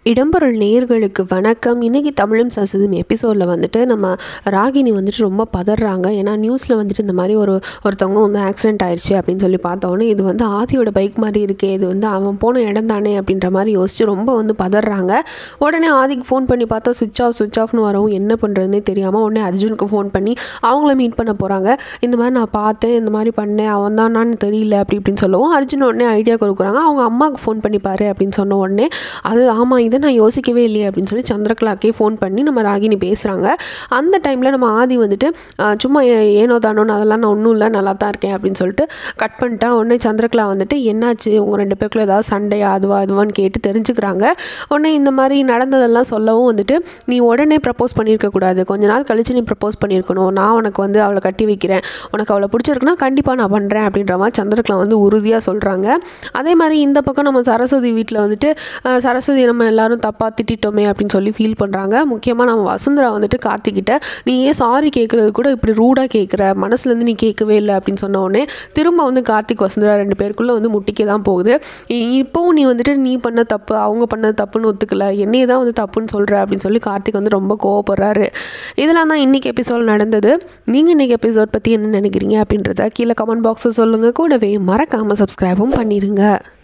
இடம்பொருள் நேயர்களுக்கு வணக்கம். இன்றைக்கி தமிழும் சரஸ்வதியும் எபிசோடில் வந்துட்டு நம்ம ராகினி வந்துட்டு ரொம்ப பதறாங்க. ஏன்னா நியூஸில் வந்துட்டு இந்த மாதிரி ஒருத்தவங்க வந்து ஆக்சிடென்ட் ஆயிடுச்சு அப்படின்னு சொல்லி பார்த்தோன்னே இது வந்து ஆதியோட பைக் மாதிரி இருக்கே, இது வந்து அவன் போன இடம் தானே அப்படின்ற மாதிரி யோசிச்சு ரொம்ப வந்து பதறாங்க. உடனே ஆதிக்கு ஃபோன் பண்ணி பார்த்தா சுவிட்ச் ஆஃப்னு வரவும் என்ன பண்ணுறதுனே தெரியாமல் உடனே அர்ஜுனுக்கு ஃபோன் பண்ணி அவங்கள மீட் பண்ண போகிறாங்க. இந்த மாதிரி நான் பார்த்தேன், இந்த மாதிரி பண்ணேன், அவன் தானான்னு தெரியல அப்படின்னு சொல்லவும் அர்ஜுன் உடனே ஐடியா கொடுக்குறாங்க. அவங்க அம்மாவுக்கு ஃபோன் பண்ணிப்பாரு அப்படின்னு சொன்ன உடனே அது ஆமாம் இதை நான் யோசிக்கவே இல்லையே அப்படின்னு சொல்லி சந்திரகலாக்கே ஃபோன் பண்ணி நம்ம ராகினி பேசுகிறாங்க. அந்த டைமில் நம்ம ஆதி வந்துட்டு சும்மா ஏனோ தானோன்னு அதெல்லாம் நான் ஒன்றும் இல்லை, நல்லா தான் இருக்கேன் அப்படின்னு சொல்லிட்டு கட் பண்ணிட்டா. உடனே சந்திரகலா வந்துட்டு என்னாச்சு உங்கள் ரெண்டு பேருக்குள்ள ஏதாவது சண்டையா அதுவான்னு கேட்டு தெரிஞ்சுக்கிறாங்க. உடனே இந்த மாதிரி நடந்ததெல்லாம் சொல்லவும் வந்துட்டு நீ உடனே ப்ரப்போஸ் பண்ணியிருக்கக்கூடாது, கொஞ்ச நாள் கழிச்சு நீ ப்ரப்போஸ் பண்ணியிருக்கணும், நான் உனக்கு வந்து அவளை கட்டி வைக்கிறேன், உனக்கு அவளை பிடிச்சிருக்குன்னா கண்டிப்பாக நான் பண்ணுறேன் அப்படின்ற மாதிரி சந்திரகலா வந்து உறுதியாக சொல்கிறாங்க. அதே மாதிரி இந்த பக்கம் நம்ம சரஸ்வதி வீட்டில் வந்துட்டு சரஸ்வதி நம்ம எல்லாரும் தப்பாக திட்டோமே அப்படின்னு சொல்லி ஃபீல் பண்ணுறாங்க. முக்கியமாக நம்ம வசுந்தரா வந்துட்டு கார்த்திக்கிட்ட நீ ஏன் சாரி கேட்குறது கூட இப்படி ரூடாக கேட்குற, மனசுலேருந்து நீ கேட்கவே இல்லை அப்படின்னு சொன்ன உடனே திரும்ப வந்து கார்த்திக் வசுந்தரா ரெண்டு பேருக்குள்ளே வந்து முட்டிக்க தான் போகுது. இப்போவும் நீ வந்துட்டு நீ பண்ண தப்பு அவங்க பண்ண தப்புன்னு ஒத்துக்கல, என்னையே தான் வந்து தப்புன்னு சொல்கிற அப்படின்னு சொல்லி கார்த்திக் வந்து ரொம்ப கோவப்படுறாரு. இதெல்லாம் தான் இன்றைக்கி எபிசோட் நடந்தது. நீங்கள் இன்றைக்கி எபிசோட் பற்றி என்ன நினைக்கிறீங்க அப்படின்றத கீழே கமெண்ட் பாக்ஸில் சொல்லுங்கள். கூடவே மறக்காமல் சப்ஸ்கிரைபும் பண்ணிடுங்க.